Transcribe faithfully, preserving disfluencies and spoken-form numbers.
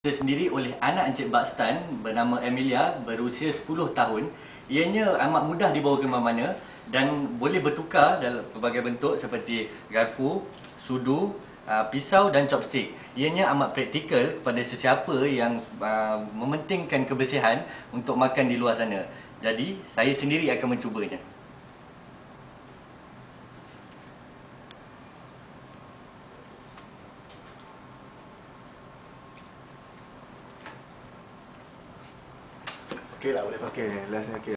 sendiri oleh anak Encik Bak Stan bernama Amelia berusia sepuluh tahun. Ianya amat mudah dibawa ke mana-mana dan boleh bertukar dalam pelbagai bentuk seperti garfu, sudu, pisau dan chopstick. Ianya amat praktikal kepada sesiapa yang uh, mementingkan kebersihan untuk makan di luar sana. Jadi, saya sendiri akan mencubanya. Okey lah, boleh pakai. Okey, last okey.